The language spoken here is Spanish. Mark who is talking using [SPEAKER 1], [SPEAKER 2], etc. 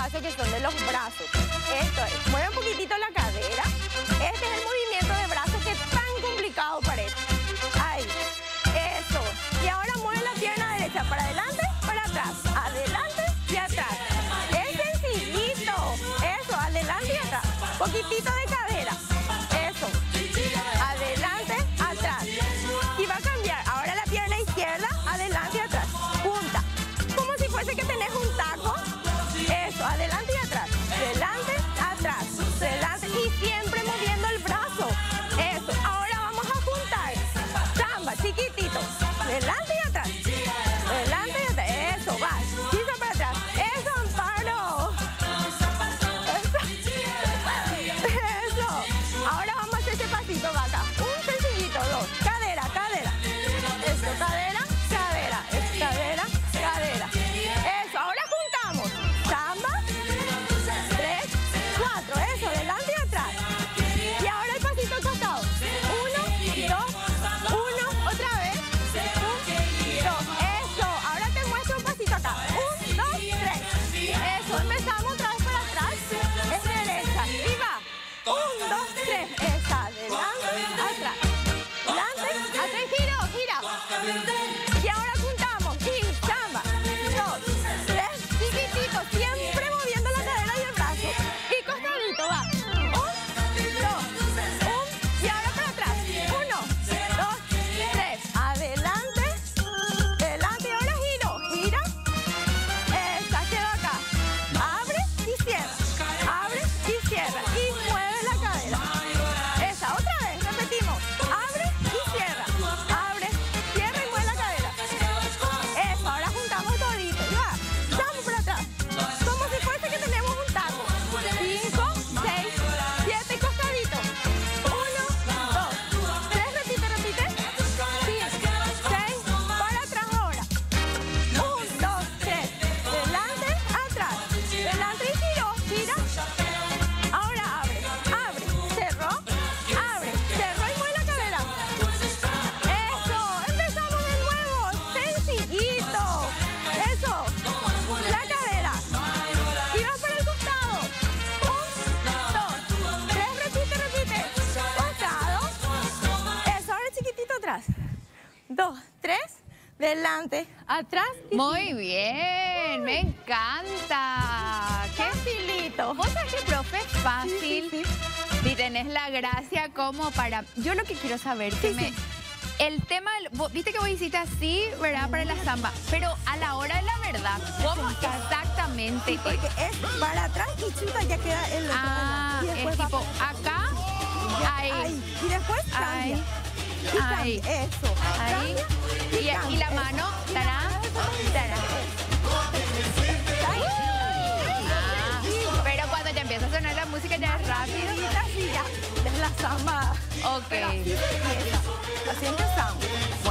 [SPEAKER 1] pasos que son de los brazos. Esto es, mueve un poquitito la cadera. Este es el movimiento de brazos que es tan complicado parece. Ahí, eso. Y ahora mueve la pierna derecha para adelante, para atrás, adelante y atrás. Es sencillito. Eso, adelante y atrás. Poquitito de cadera. Eso. Adelante, atrás. Y va a cambiar. Ahora la pierna izquierda, adelante y atrás. Punta. Como si fuese que tenés un taco. Eso, adelante y atrás. Delante, atrás. Delante y siempre moviendo el brazo. Eso. Ahora vamos a juntar. Samba, chiquitito. Delante y atrás. Delante y atrás. Eso, va. Piso para atrás. Eso, Amparo. Eso. Ahora vamos a hacer ese pasito, vaca. Un sencillito, dos. Cadera, cadera. Eso, cadera, cadera. Eso, cadera, cadera. Eso, ahora juntamos. Samba. 3, 4. Eso, delante y atrás. Y ahora el pasito al costado. 1, 2, 1. Otra vez. 1, 2. Eso. Ahora te muestro un pasito acá. 1, 2, 3. Eso. Empezamos otra vez para atrás. Es derecha. Y va. 1, 2, 3. Esa. Delante, atrás. Delante, atrás. Giro, gira. Y ahora juntamos. Y samba. 2, 3. Chiquitito. Siempre moviendo la cadera y el brazo. Y costadito. Va. 1, 2, 1. Y ahora para atrás. 1, 2, 3. Adelante. Delante. Y ahora giro. Gira. Esa. Quedó acá. Abre y cierra. Abre y cierra. Y mueve la cadera. Esa. Otra vez. Repetimos. Abre y cierra. Abre, cierra y mueve la cadera. Eso. Ahora juntamos todito. Y va. Damos para atrás. Como si fuese que tenemos un taco. 5, 6, 7. Costadito. 1, 2, 3. Repite, repite. 5, 6. Para atrás ahora. 1, 2, 3. Delante, atrás. Delante y giro. Gira. Ahora abre. Abre. Cerró. Abre. Cerró y mueve la cadera. Eso. Empezamos de nuevo. Sencillito. Eso. La cadera. Y vas para el costado. 1, 2, 3. Repite, repite. Costado. Eso. Ahora chiquitito atrás. 2, 3. Delante, atrás y
[SPEAKER 2] Muy bien, me encanta. Qué
[SPEAKER 1] facilito.
[SPEAKER 2] Vos sabés que, profe, es fácil.
[SPEAKER 1] Sí.
[SPEAKER 2] Y tenés la gracia como para... Yo lo que quiero saber, que me... El tema, viste que vos hiciste así, ¿verdad? Para la samba. Pero a la hora de la verdad, ¿cómo exactamente?
[SPEAKER 1] Porque es para atrás y chuta, ya queda el otro.
[SPEAKER 2] Ah,
[SPEAKER 1] Y
[SPEAKER 2] es
[SPEAKER 1] después va
[SPEAKER 2] tipo
[SPEAKER 1] para-
[SPEAKER 2] acá, ahí,
[SPEAKER 1] Ahí. Y después cambia.
[SPEAKER 2] ahí,
[SPEAKER 1] Y cambia.
[SPEAKER 2] ahí,
[SPEAKER 1] Eso.
[SPEAKER 2] ahí.
[SPEAKER 1] Cambia
[SPEAKER 2] Y
[SPEAKER 1] cambia.
[SPEAKER 2] la mano, tará, tará. Ah, pero cuando ya empieza a sonar la música ya es rápido.
[SPEAKER 1] Así ya. Es la samba.
[SPEAKER 2] Ok.
[SPEAKER 1] Pero así se empieza. Así empezamos.